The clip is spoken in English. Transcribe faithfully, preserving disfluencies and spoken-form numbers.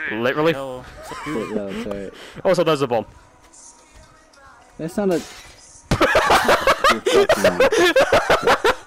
Literally. Hell, Wait, yeah, that's alright. Also, there's a bomb. That's not a... You're fucking wrong.